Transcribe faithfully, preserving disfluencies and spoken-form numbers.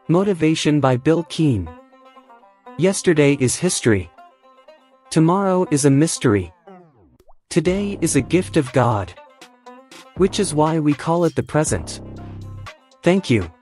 Motivation by Bill Keane. Yesterday is history. Tomorrow is a mystery. Today is a gift of God, which is why we call it the present. Thank you.